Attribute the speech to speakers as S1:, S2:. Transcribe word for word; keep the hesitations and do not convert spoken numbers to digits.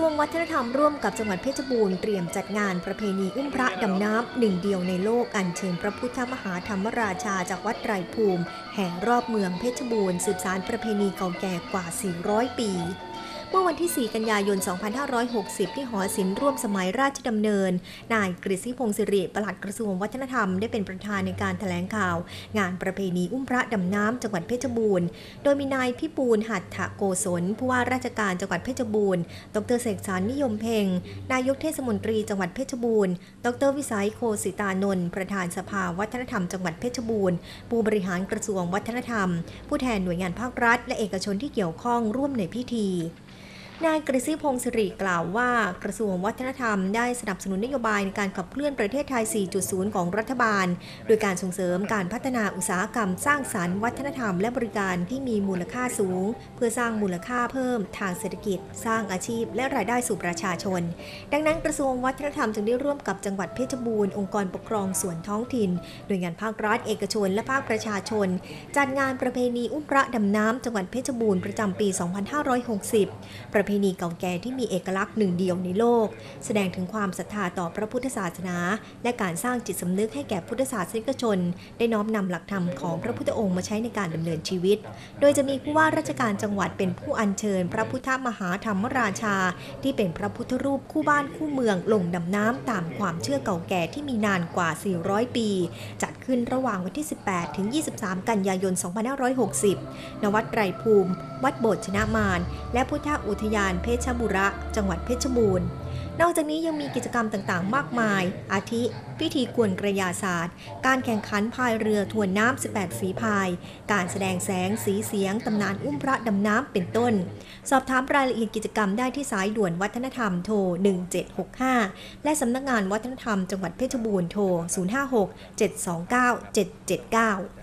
S1: วงวัฒนธรรมร่วมกับจังหวัดเพชรบูรณ์เตรียมจัดงานประเพณีอุ้มพระดำน้ำหนึ่งเดียวในโลกอัญเชิญพระพุทธมหาธรรมราชาจากวัดไตรภูมิแห่งรอบเมืองเพชรบูรณ์สืบสานประเพณีเก่าแก่กว่าสี่ร้อยปีเมื่อวันที่ สี่ กันยายน สองพันห้าร้อยหกสิบ ที่หอศิลป์ร่วมสมัยราชดำเนินนายกฤษณพงศ์สิริปลัดกระทรวงวัฒนธรรมได้เป็นประธานในการแถลงข่าวงานประเพณีอุ้มพระดำน้ำจังหวัดเพชรบูรณ์โดยมีนายพิบูลหัตถโกศลผู้ว่าราชการจังหวัดเพชรบูรณ์ดรเสกสรรนิยมเพ็งนายกเทศมนตรีจังหวัดเพชรบูรณ์ดรวิสัยโคสิตานนท์ประธานสภาวัฒนธรรมจังหวัดเพชรบูรณ์ผู้บริหารกระทรวงวัฒนธรรมผู้แทนหน่วยงานภาครัฐและเอกชนที่เกี่ยวข้องร่วมในพิธีนายกฤษณพงศ์สิริกล่าวว่ากระทรวงวัฒนธรรมได้สนับสนุนนโยบายในการขับเคลื่อนประเทศไทย สี่จุดศูนย์ ของรัฐบาลโดยการส่งเสริมการพัฒนาอุตสาหกรรมสร้างสรรค์วัฒนธรรมและบริการที่มีมูลค่าสูงเพื่อสร้างมูลค่าเพิ่มทางเศรษฐกิจสร้างอาชีพและรายได้สู่ประชาชนดังนั้นกระทรวงวัฒนธรรมจึงได้ร่วมกับจังหวัดเพชรบูรณ์องค์กรปกครองส่วนท้องถิ่นโดยงานภาครัฐเอกชนและภาคประชาชนจัดงานประเพณีอุ้มพระดำน้ำจังหวัดเพชรบูรณ์ประจำปี สองพันห้าร้อยหกสิบ ประเพณีเก่าแก่ที่มีเอกลักษณ์หนึ่งเดียวในโลกแสดงถึงความศรัทธาต่อพระพุทธศาสนาและการสร้างจิตสำนึกให้แก่พุทธศาสนิกชนได้น้อมนำหลักธรรมของพระพุทธองค์มาใช้ในการดำเนินชีวิตโดยจะมีผู้ว่าราชการจังหวัดเป็นผู้อัญเชิญพระพุทธมหาธรรมราชาที่เป็นพระพุทธรูปคู่บ้านคู่เมืองลงดำน้ำตามความเชื่อเก่าแก่ที่มีนานกว่าสี่ร้อยปีจัดขึ้นระหว่างวันที่สิบแปดถึงยี่สิบสามกันยายน สองพันห้าร้อยหกสิบ ณ วัดไตรภูมิวัดโบสถ์ชนะมารและพุทธอุทยานเพชรบุรีจังหวัดเพชรบูรณ์นอกจากนี้ยังมีกิจกรรมต่างๆมากมายอาทิพิธีกวนกระยาศาสตร์การแข่งขันพายเรือทวนน้ำสิบแปดฝีพายการแสดงแสงสีเสียงตำนานอุ้มพระดำน้ำเป็นต้นสอบถามรายละเอียดกิจกรรมได้ที่สายด่วนวัฒนธรรมโทรหนึ่งเจ็ดหกห้าและสำนักงานวัฒนธรรมจังหวัดเพชรบูรณ์โทรศูนย์ห้าหก เจ็ดสองเก้า เจ็ดเจ็ดเก้า